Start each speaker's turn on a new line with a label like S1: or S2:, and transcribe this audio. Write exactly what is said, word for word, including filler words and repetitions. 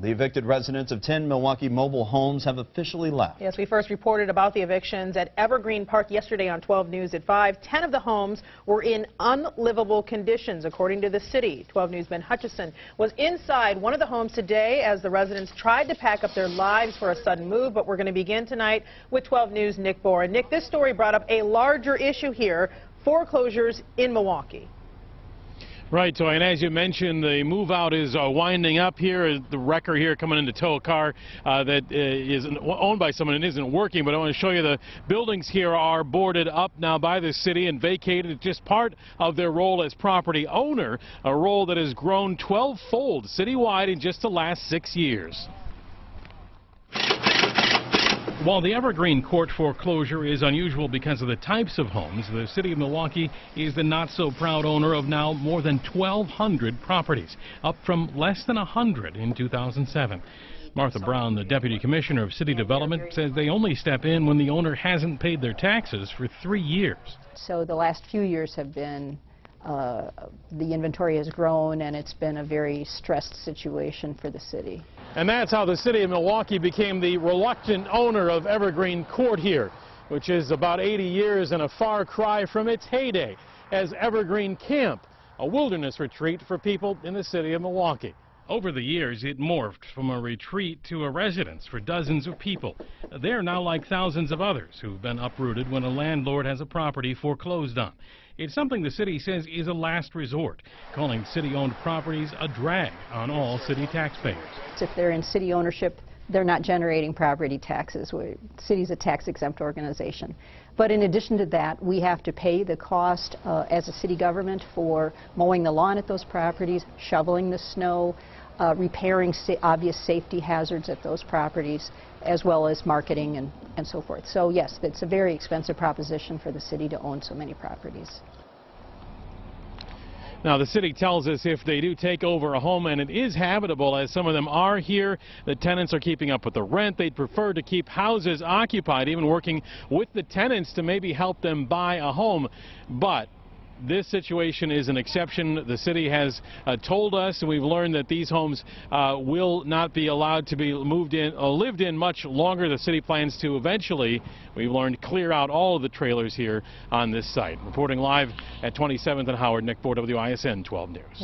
S1: The evicted residents of ten Milwaukee mobile homes have officially left.
S2: Yes, we first reported about the evictions at Evergreen Park yesterday on twelve news at five. Ten of the homes were in unlivable conditions, according to the city. twelve news' Ben Hutchison was inside one of the homes today as the residents tried to pack up their lives for a sudden move. But we're going to begin tonight with twelve news' Nick Bohr. Nick, this story brought up a larger issue here: foreclosures in Milwaukee.
S3: Right, so and as you mentioned, the move out is uh, winding up here. The wrecker here coming in to tow a car uh, that uh, is owned by someone and isn't working. But I want to show you the buildings here are boarded up now by the city and vacated. It's just part of their role as property owner, a role that has grown twelve-fold citywide in just the last six years. While the Evergreen Court foreclosure is unusual because of the types of homes, the city of Milwaukee is the not-so-proud owner of now more than twelve hundred properties, up from less than one hundred in two thousand seven. Martha Brown, the Deputy Commissioner of City Development, says they only step in when the owner hasn't paid their taxes for three years.
S4: So the last few years have been, uh, the inventory has grown, and it's been a very stressed situation for the city.
S3: And that's how the city of Milwaukee became the reluctant owner of Evergreen Court here, which is about eighty years and a far cry from its heyday as Evergreen Camp, a wilderness retreat for people in the city of Milwaukee. Over the years, it morphed from a retreat to a residence for dozens of people. They're now like thousands of others who've been uprooted when a landlord has a property foreclosed on. It's something the city says is a last resort, calling city-owned properties a drag on all city taxpayers.
S4: If they're in city ownership, they're not generating property taxes. The city's a tax-exempt organization. But in addition to that, we have to pay the cost uh, as a city government for mowing the lawn at those properties, shoveling the snow, uh, repairing sa obvious safety hazards at those properties, as well as marketing and, and so forth. So yes, it's a very expensive proposition for the city to own so many properties.
S3: Now, the city tells us if they do take over a home and it is habitable, as some of them are here, the tenants are keeping up with the rent. They'd prefer to keep houses occupied, even working with the tenants to maybe help them buy a home. But this situation is an exception. The city has uh, told us, and we've learned that these homes uh, will not be allowed to be moved in, uh, lived in much longer. The city plans to eventually, we've learned, clear out all of the trailers here on this site. Reporting live at twenty-seventh and Howard, Nick Bohr, W I S N twelve news.